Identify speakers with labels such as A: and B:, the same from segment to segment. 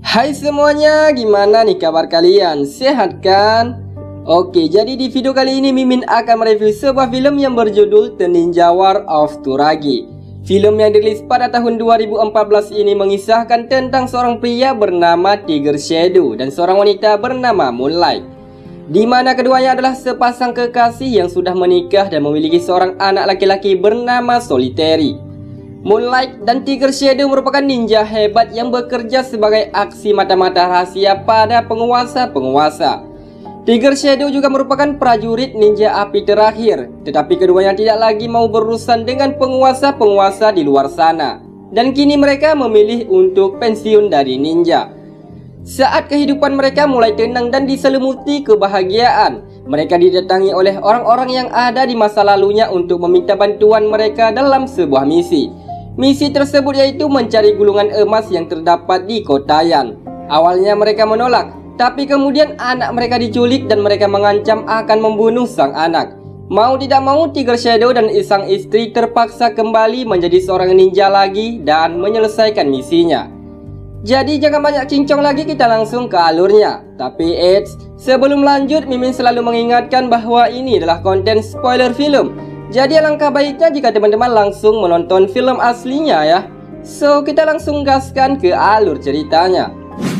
A: Hai semuanya, gimana nih kabar kalian? Sehat kan? Oke, jadi di video kali ini Mimin akan mereview sebuah film yang berjudul The Ninja War of Turagi. Film yang dirilis pada tahun 2014 ini mengisahkan tentang seorang pria bernama Tiger Shadow dan seorang wanita bernama Moonlight, di mana keduanya adalah sepasang kekasih yang sudah menikah dan memiliki seorang anak laki-laki bernama Solitary. Moonlight dan Tiger Shadow merupakan ninja hebat yang bekerja sebagai aksi mata-mata rahasia pada penguasa-penguasa. Tiger Shadow juga merupakan prajurit ninja api terakhir, tetapi keduanya tidak lagi mau berurusan dengan penguasa-penguasa di luar sana, dan kini mereka memilih untuk pensiun dari ninja. Saat kehidupan mereka mulai tenang dan diselimuti kebahagiaan, mereka didatangi oleh orang-orang yang ada di masa lalunya untuk meminta bantuan mereka dalam sebuah misi. Misi tersebut yaitu mencari gulungan emas yang terdapat di Kotayan. Awalnya mereka menolak, tapi kemudian anak mereka diculik dan mereka mengancam akan membunuh sang anak. Mau tidak mau, Tiger Shadow dan sang istri terpaksa kembali menjadi seorang ninja lagi dan menyelesaikan misinya. Jadi jangan banyak cincong lagi, kita langsung ke alurnya. Tapi sebelum lanjut, Mimin selalu mengingatkan bahwa ini adalah konten spoiler film. Jadi alangkah baiknya jika teman-teman langsung menonton film aslinya ya. So, kita langsung gaskan ke alur ceritanya.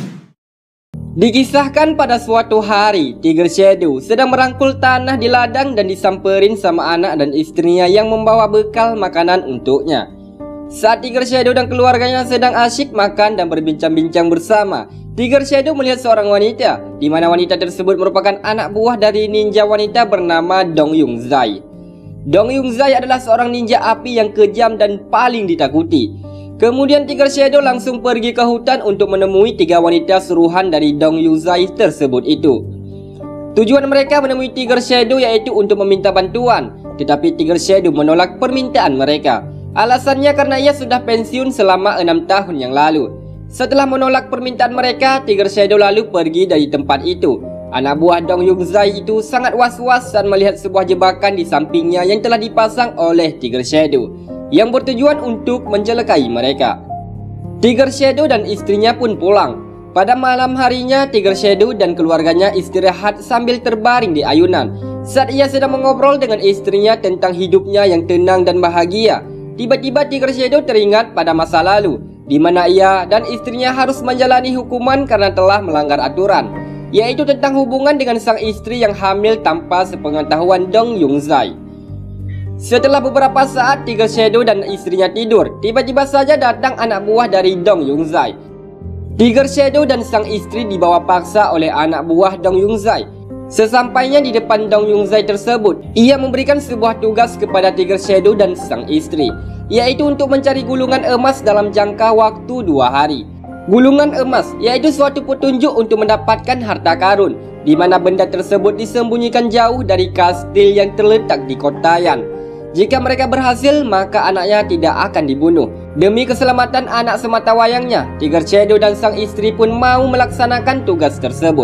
A: Dikisahkan pada suatu hari, Tiger Shadow sedang merangkul tanah di ladang dan disamperin sama anak dan istrinya yang membawa bekal makanan untuknya. Saat Tiger Shadow dan keluarganya sedang asyik makan dan berbincang-bincang bersama, Tiger Shadow melihat seorang wanita, di mana wanita tersebut merupakan anak buah dari ninja wanita bernama Dong Yung Zai. Dong Yung Zai adalah seorang ninja api yang kejam dan paling ditakuti. Kemudian Tiger Shadow langsung pergi ke hutan untuk menemui tiga wanita suruhan dari Dong Yung Zai tersebut itu. Tujuan mereka menemui Tiger Shadow yaitu untuk meminta bantuan, tetapi Tiger Shadow menolak permintaan mereka. Alasannya karena ia sudah pensiun selama 6 tahun yang lalu. Setelah menolak permintaan mereka, Tiger Shadow lalu pergi dari tempat itu. Anak buah Dong Yung Zai itu sangat was-was saat melihat sebuah jebakan di sampingnya yang telah dipasang oleh Tiger Shadow, yang bertujuan untuk mencelakai mereka. Tiger Shadow dan istrinya pun pulang. Pada malam harinya, Tiger Shadow dan keluarganya istirahat sambil terbaring di ayunan. Saat ia sedang mengobrol dengan istrinya tentang hidupnya yang tenang dan bahagia, tiba-tiba Tiger Shadow teringat pada masa lalu, di mana ia dan istrinya harus menjalani hukuman karena telah melanggar aturan, yaitu tentang hubungan dengan sang istri yang hamil tanpa sepengetahuan Dong Yung Zai. Setelah beberapa saat Tiger Shadow dan istrinya tidur, tiba-tiba saja datang anak buah dari Dong Yung Zai. Tiger Shadow dan sang istri dibawa paksa oleh anak buah Dong Yung Zai. Sesampainya di depan Dong Yung Zai tersebut, ia memberikan sebuah tugas kepada Tiger Shadow dan sang istri, yaitu untuk mencari gulungan emas dalam jangka waktu 2 hari. Gulungan emas yaitu suatu petunjuk untuk mendapatkan harta karun, di mana benda tersebut disembunyikan jauh dari kastil yang terletak di Kotayan. Jika mereka berhasil, maka anaknya tidak akan dibunuh. Demi keselamatan anak sematawayangnya, Tiger Shadow dan sang istri pun mau melaksanakan tugas tersebut.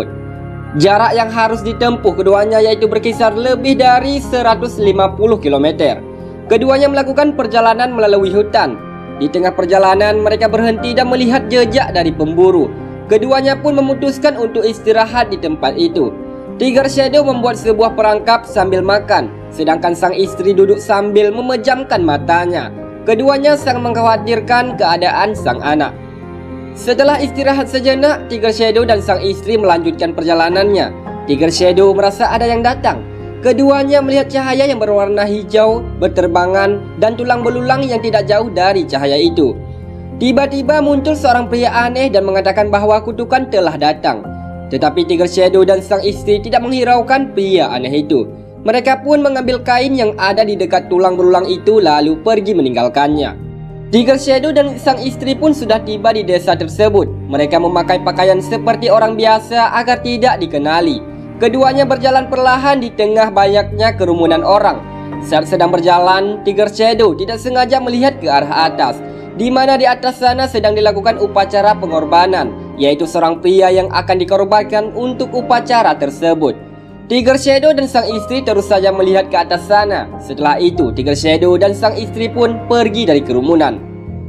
A: Jarak yang harus ditempuh keduanya yaitu berkisar lebih dari 150 km. Keduanya melakukan perjalanan melalui hutan. Di tengah perjalanan mereka berhenti dan melihat jejak dari pemburu. Keduanya pun memutuskan untuk istirahat di tempat itu. Tiger Shadow membuat sebuah perangkap sambil makan, sedangkan sang istri duduk sambil memejamkan matanya. Keduanya sangat mengkhawatirkan keadaan sang anak. Setelah istirahat sejenak, Tiger Shadow dan sang istri melanjutkan perjalanannya. Tiger Shadow merasa ada yang datang. Keduanya melihat cahaya yang berwarna hijau berterbangan dan tulang belulang yang tidak jauh dari cahaya itu. Tiba-tiba muncul seorang pria aneh dan mengatakan bahwa kutukan telah datang. Tetapi Tiger Shadow dan sang istri tidak menghiraukan pria aneh itu. Mereka pun mengambil kain yang ada di dekat tulang belulang itu lalu pergi meninggalkannya. Tiger Shadow dan sang istri pun sudah tiba di desa tersebut. Mereka memakai pakaian seperti orang biasa agar tidak dikenali. Keduanya berjalan perlahan di tengah banyaknya kerumunan orang. Saat sedang berjalan, Tiger Shadow tidak sengaja melihat ke arah atas, di mana di atas sana sedang dilakukan upacara pengorbanan, yaitu seorang pria yang akan dikorbankan untuk upacara tersebut. Tiger Shadow dan sang istri terus saja melihat ke atas sana. Setelah itu, Tiger Shadow dan sang istri pun pergi dari kerumunan.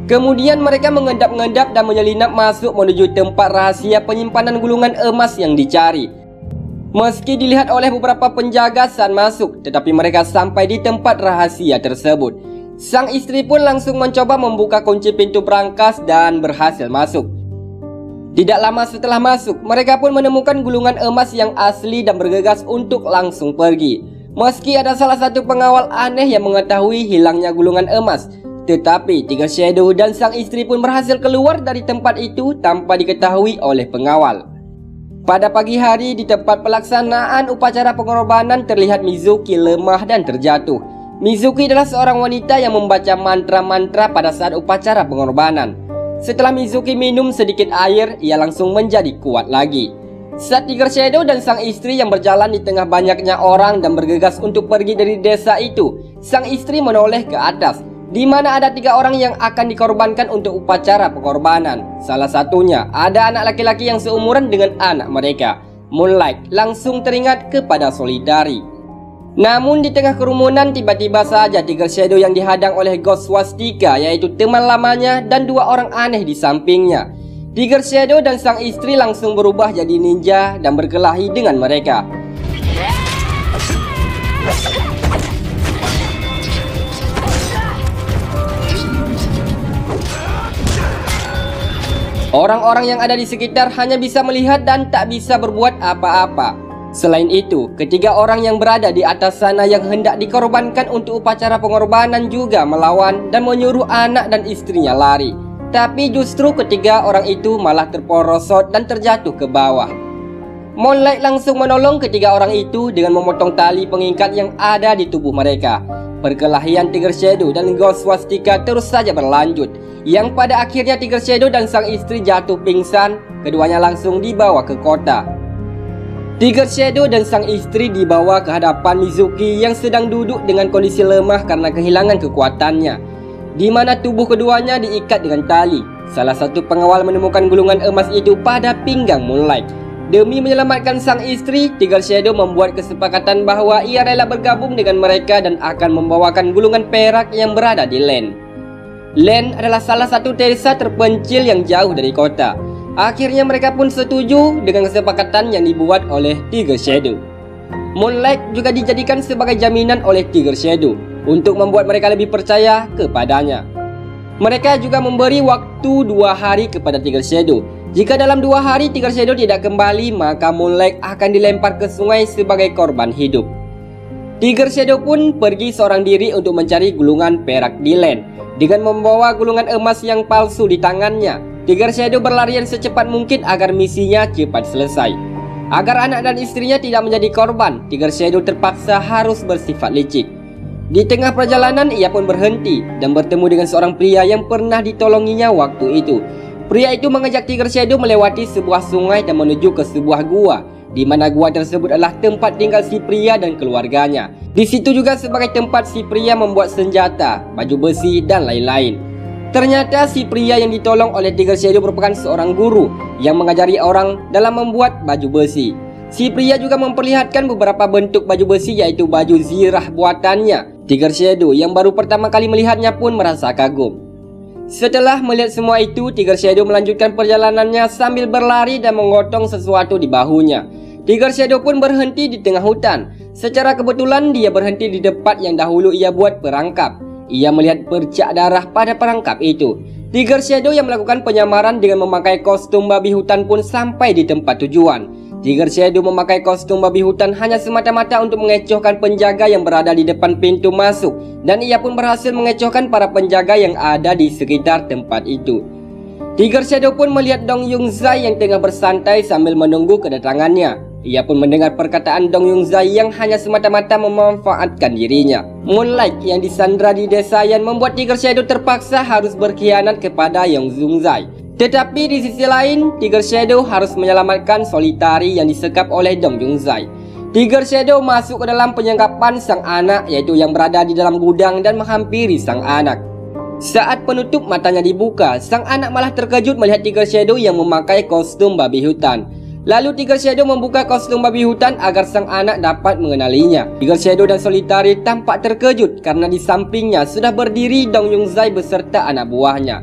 A: Kemudian mereka mengendap-endap dan menyelinap masuk menuju tempat rahasia penyimpanan gulungan emas yang dicari. Meski dilihat oleh beberapa penjaga saat masuk, tetapi mereka sampai di tempat rahasia tersebut. Sang istri pun langsung mencoba membuka kunci pintu berangkas dan berhasil masuk. Tidak lama setelah masuk, mereka pun menemukan gulungan emas yang asli dan bergegas untuk langsung pergi. Meski ada salah satu pengawal aneh yang mengetahui hilangnya gulungan emas, tetapi Tiger Shadow dan sang istri pun berhasil keluar dari tempat itu tanpa diketahui oleh pengawal. Pada pagi hari di tempat pelaksanaan upacara pengorbanan terlihat Mizuki lemah dan terjatuh. Mizuki adalah seorang wanita yang membaca mantra-mantra pada saat upacara pengorbanan. Setelah Mizuki minum sedikit air, ia langsung menjadi kuat lagi. Saat Tiger Shadow dan sang istri yang berjalan di tengah banyaknya orang dan bergegas untuk pergi dari desa itu, sang istri menoleh ke atas, di mana ada 3 orang yang akan dikorbankan untuk upacara pengorbanan. Salah satunya ada anak laki-laki yang seumuran dengan anak mereka. Moonlight langsung teringat kepada Solitary. Namun di tengah kerumunan tiba-tiba saja Tiger Shadow yang dihadang oleh Ghost Swastika, yaitu teman lamanya, dan 2 orang aneh di sampingnya. Tiger Shadow dan sang istri langsung berubah jadi ninja dan berkelahi dengan mereka. Orang-orang yang ada di sekitar hanya bisa melihat dan tak bisa berbuat apa-apa. Selain itu, ketiga orang yang berada di atas sana yang hendak dikorbankan untuk upacara pengorbanan juga melawan dan menyuruh anak dan istrinya lari. Tapi justru ketiga orang itu malah terperosot dan terjatuh ke bawah. Moonlight langsung menolong ketiga orang itu dengan memotong tali pengikat yang ada di tubuh mereka. Perkelahian Tiger Shadow dan Ghost Swastika terus saja berlanjut, yang pada akhirnya Tiger Shadow dan sang istri jatuh pingsan. Keduanya langsung dibawa ke kota. Tiger Shadow dan sang istri dibawa ke hadapan Mizuki yang sedang duduk dengan kondisi lemah karena kehilangan kekuatannya, di mana tubuh keduanya diikat dengan tali. Salah satu pengawal menemukan gulungan emas itu pada pinggang Moonlight. Demi menyelamatkan sang istri, Tiger Shadow membuat kesepakatan bahwa ia rela bergabung dengan mereka dan akan membawakan gulungan perak yang berada di Land. Land adalah salah satu desa terpencil yang jauh dari kota. Akhirnya mereka pun setuju dengan kesepakatan yang dibuat oleh Tiger Shadow. Moonlight juga dijadikan sebagai jaminan oleh Tiger Shadow untuk membuat mereka lebih percaya kepadanya. Mereka juga memberi waktu 2 hari kepada Tiger Shadow. Jika dalam 2 hari Tiger Shadow tidak kembali, maka Moonlight akan dilempar ke sungai sebagai korban hidup. Tiger Shadow pun pergi seorang diri untuk mencari gulungan perak di Land. Dengan membawa gulungan emas yang palsu di tangannya, Tiger Shadow berlarian secepat mungkin agar misinya cepat selesai. Agar anak dan istrinya tidak menjadi korban, Tiger Shadow terpaksa harus bersifat licik. Di tengah perjalanan ia pun berhenti dan bertemu dengan seorang pria yang pernah ditolonginya waktu itu. Pria itu mengajak Tiger Shadow melewati sebuah sungai dan menuju ke sebuah gua, di mana gua tersebut adalah tempat tinggal si pria dan keluarganya. Di situ juga sebagai tempat si pria membuat senjata, baju besi dan lain-lain. Ternyata si pria yang ditolong oleh Tiger Shadow merupakan seorang guru yang mengajari orang dalam membuat baju besi. Si pria juga memperlihatkan beberapa bentuk baju besi, yaitu baju zirah buatannya. Tiger Shadow yang baru pertama kali melihatnya pun merasa kagum. Setelah melihat semua itu, Tiger Shadow melanjutkan perjalanannya sambil berlari dan menggotong sesuatu di bahunya. Tiger Shadow pun berhenti di tengah hutan. Secara kebetulan dia berhenti di tempat yang dahulu ia buat perangkap. Ia melihat bercak darah pada perangkap itu. Tiger Shadow yang melakukan penyamaran dengan memakai kostum babi hutan pun sampai di tempat tujuan. Tiger Shadow memakai kostum babi hutan hanya semata-mata untuk mengecohkan penjaga yang berada di depan pintu masuk, dan ia pun berhasil mengecohkan para penjaga yang ada di sekitar tempat itu. Tiger Shadow pun melihat Dong Yungzai yang tengah bersantai sambil menunggu kedatangannya. Ia pun mendengar perkataan Dong Yungzai yang hanya semata-mata memanfaatkan dirinya. Moonlight yang disandra di desa yang membuat Tiger Shadow terpaksa harus berkhianat kepada Dong Yungzai. Tetapi di sisi lain, Tiger Shadow harus menyelamatkan Solitary yang disekap oleh Dong Yungzai. Tiger Shadow masuk ke dalam penyengkapan sang anak, yaitu yang berada di dalam gudang, dan menghampiri sang anak. Saat penutup matanya dibuka, sang anak malah terkejut melihat Tiger Shadow yang memakai kostum babi hutan. Lalu Tiger Shadow membuka kostum babi hutan agar sang anak dapat mengenalinya. Tiger Shadow dan Solitary tampak terkejut karena di sampingnya sudah berdiri Dong Yungzai beserta anak buahnya.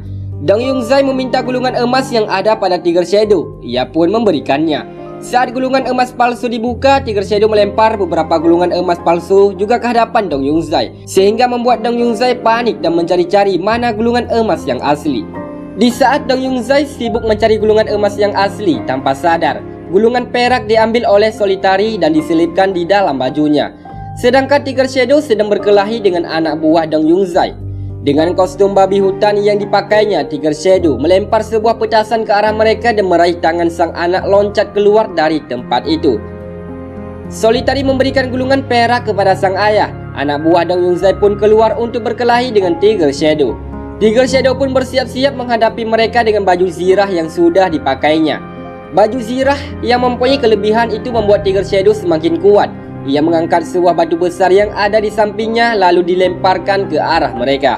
A: Dong Yungzai meminta gulungan emas yang ada pada Tiger Shadow. Ia pun memberikannya. Saat gulungan emas palsu dibuka, Tiger Shadow melempar beberapa gulungan emas palsu juga ke hadapan Dong Yungzai, sehingga membuat Dong Yungzai panik dan mencari-cari mana gulungan emas yang asli. Di saat Dong Yungzai sibuk mencari gulungan emas yang asli, tanpa sadar, gulungan perak diambil oleh Solitari dan diselipkan di dalam bajunya. Sedangkan Tiger Shadow sedang berkelahi dengan anak buah Dong Yungzai. Dengan kostum babi hutan yang dipakainya, Tiger Shadow melempar sebuah petasan ke arah mereka dan meraih tangan sang anak loncat keluar dari tempat itu. Solitari memberikan gulungan perak kepada sang ayah. Anak buah Dong Yungzai pun keluar untuk berkelahi dengan Tiger Shadow. Tiger Shadow pun bersiap-siap menghadapi mereka dengan baju zirah yang sudah dipakainya. Baju zirah yang mempunyai kelebihan itu membuat Tiger Shadow semakin kuat. Ia mengangkat sebuah batu besar yang ada di sampingnya lalu dilemparkan ke arah mereka.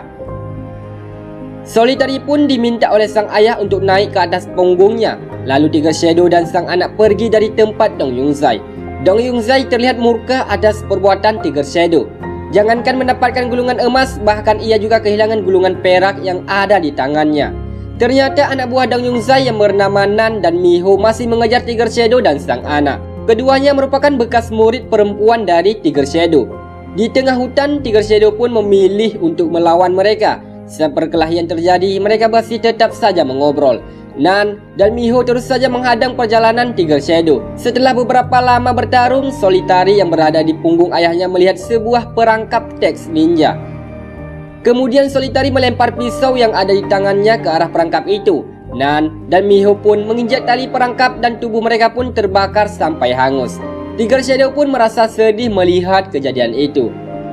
A: Solitari pun diminta oleh sang ayah untuk naik ke atas punggungnya. Lalu Tiger Shadow dan sang anak pergi dari tempat Dong Yungzai. Dong Yungzai terlihat murka atas perbuatan Tiger Shadow. Jangankan mendapatkan gulungan emas, bahkan ia juga kehilangan gulungan perak yang ada di tangannya. Ternyata anak buah Dong Yungzai yang bernama Nan dan Miho masih mengejar Tiger Shadow dan sang anak. Keduanya merupakan bekas murid perempuan dari Tiger Shadow. Di tengah hutan, Tiger Shadow pun memilih untuk melawan mereka. Saat perkelahian terjadi, mereka masih tetap saja mengobrol. Nan dan Miho terus saja menghadang perjalanan Tiger Shadow. Setelah beberapa lama bertarung, Solitari yang berada di punggung ayahnya melihat sebuah perangkap teks ninja. Kemudian Solitari melempar pisau yang ada di tangannya ke arah perangkap itu. Nan dan Miho pun menginjak tali perangkap dan tubuh mereka pun terbakar sampai hangus. Tiger Shadow pun merasa sedih melihat kejadian itu.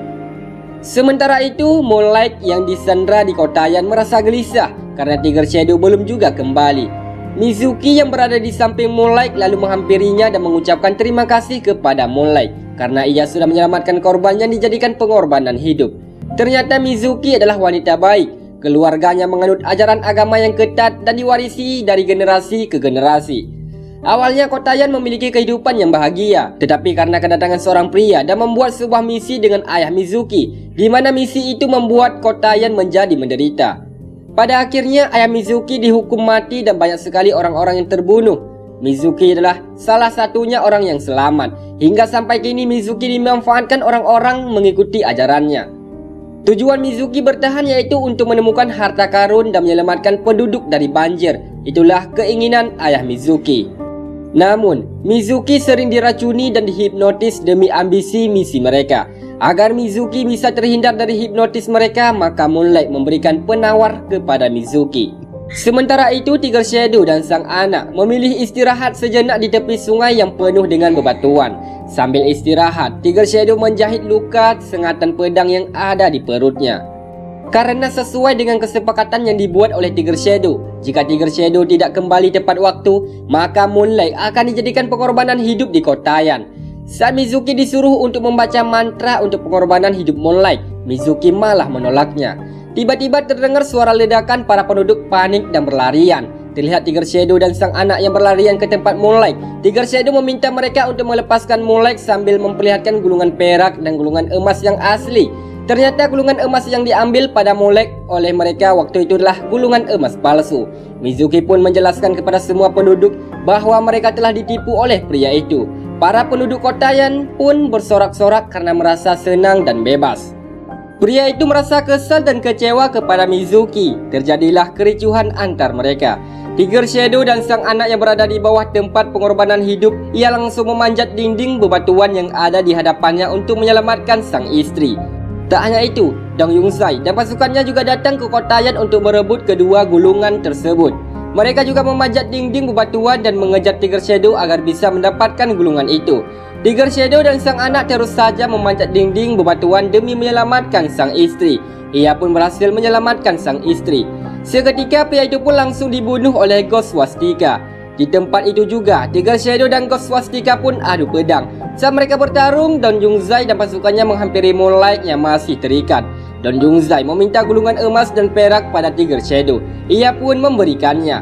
A: Sementara itu, Moonlight yang disandra di Kotayan merasa gelisah karena Tiger Shadow belum juga kembali. Mizuki yang berada di samping Moonlight lalu menghampirinya dan mengucapkan terima kasih kepada Moonlight karena ia sudah menyelamatkan korban yang dijadikan pengorbanan hidup. Ternyata Mizuki adalah wanita baik. Keluarganya menganut ajaran agama yang ketat dan diwarisi dari generasi ke generasi. Awalnya Kotayan memiliki kehidupan yang bahagia, tetapi karena kedatangan seorang pria dan membuat sebuah misi dengan ayah Mizuki, di mana misi itu membuat Kotayan menjadi menderita. Pada akhirnya ayah Mizuki dihukum mati dan banyak sekali orang-orang yang terbunuh. Mizuki adalah salah satunya orang yang selamat. Hingga sampai kini Mizuki dimanfaatkan orang-orang mengikuti ajarannya. Tujuan Mizuki bertahan yaitu untuk menemukan harta karun dan menyelamatkan penduduk dari banjir. Itulah keinginan ayah Mizuki. Namun, Mizuki sering diracuni dan dihipnotis demi ambisi misi mereka. Agar Mizuki bisa terhindar dari hipnotis mereka, maka Moonlight memberikan penawar kepada Mizuki. Sementara itu, Tiger Shadow dan sang anak memilih istirahat sejenak di tepi sungai yang penuh dengan bebatuan. Sambil istirahat, Tiger Shadow menjahit luka sengatan pedang yang ada di perutnya. Karena sesuai dengan kesepakatan yang dibuat oleh Tiger Shadow, jika Tiger Shadow tidak kembali tepat waktu, maka Moonlight akan dijadikan pengorbanan hidup di Kotayan. Saat Mizuki disuruh untuk membaca mantra untuk pengorbanan hidup Moonlight, Mizuki malah menolaknya. Tiba-tiba terdengar suara ledakan, para penduduk panik dan berlarian. Terlihat Tiger Shadow dan sang anak yang berlarian ke tempat Moonlight. Tiger Shadow meminta mereka untuk melepaskan Moonlight sambil memperlihatkan gulungan perak dan gulungan emas yang asli. Ternyata gulungan emas yang diambil pada Moonlight oleh mereka waktu itu adalah gulungan emas palsu. Mizuki pun menjelaskan kepada semua penduduk bahwa mereka telah ditipu oleh pria itu. Para penduduk Kotayan pun bersorak-sorak karena merasa senang dan bebas. Pria itu merasa kesal dan kecewa kepada Mizuki. Terjadilah kericuhan antar mereka. Tiger Shadow dan sang anak yang berada di bawah tempat pengorbanan hidup, ia langsung memanjat dinding bebatuan yang ada di hadapannya untuk menyelamatkan sang istri. Tak hanya itu, Dong Yungzai dan pasukannya juga datang ke Kotayan untuk merebut kedua gulungan tersebut. Mereka juga memanjat dinding bebatuan dan mengejar Tiger Shadow agar bisa mendapatkan gulungan itu. Tiger Shadow dan sang anak terus saja memanjat dinding bebatuan demi menyelamatkan sang istri. Ia pun berhasil menyelamatkan sang istri. Seketika pria itu pun langsung dibunuh oleh Ghost Swastika. Di tempat itu juga, Tiger Shadow dan Ghost Swastika pun adu pedang. Saat mereka bertarung, Dong Yungzai dan pasukannya menghampiri Moonlight yang masih terikat. Dong Yungzai meminta gulungan emas dan perak pada Tiger Shadow. Ia pun memberikannya.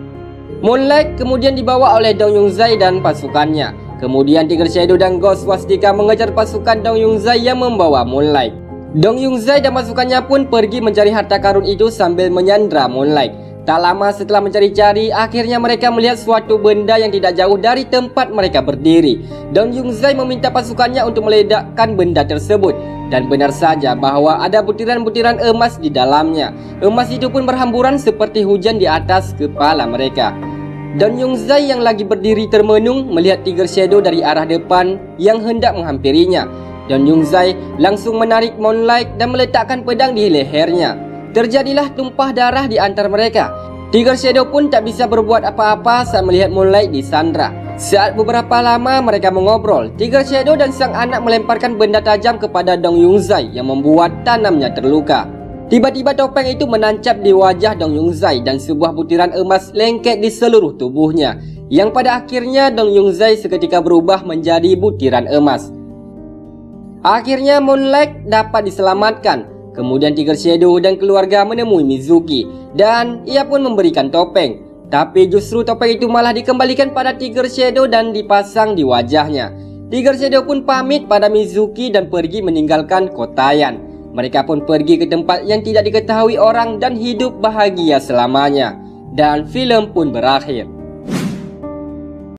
A: Moonlight kemudian dibawa oleh Dong Yungzai dan pasukannya. Kemudian Tiger Shadow dan Ghost Swastika mengejar pasukan Dong Yungzai yang membawa Moonlight. Dong Yungzai dan pasukannya pun pergi mencari harta karun itu sambil menyandra Moonlight. Tak lama setelah mencari-cari, akhirnya mereka melihat suatu benda yang tidak jauh dari tempat mereka berdiri. Dong Yungzai meminta pasukannya untuk meledakkan benda tersebut. Dan benar saja bahwa ada butiran-butiran emas di dalamnya. Emas itu pun berhamburan seperti hujan di atas kepala mereka. Dong Yungzai yang lagi berdiri termenung melihat Tiger Shadow dari arah depan yang hendak menghampirinya. Dong Yungzai langsung menarik Moonlight dan meletakkan pedang di lehernya. Terjadilah tumpah darah di antara mereka. Tiger Shadow pun tak bisa berbuat apa-apa saat melihat Moonlight disandra. Saat beberapa lama mereka mengobrol, Tiger Shadow dan sang anak melemparkan benda tajam kepada Dong Yungzai yang membuat tanamnya terluka. Tiba-tiba topeng itu menancap di wajah Dong Yungzai dan sebuah butiran emas lengket di seluruh tubuhnya, yang pada akhirnya Dong Yungzai seketika berubah menjadi butiran emas. Akhirnya Moonlight dapat diselamatkan. Kemudian Tiger Shadow dan keluarga menemui Mizuki dan ia pun memberikan topeng. Tapi justru topeng itu malah dikembalikan pada Tiger Shadow dan dipasang di wajahnya. Tiger Shadow pun pamit pada Mizuki dan pergi meninggalkan Kotayan. Mereka pun pergi ke tempat yang tidak diketahui orang dan hidup bahagia selamanya. Dan film pun berakhir.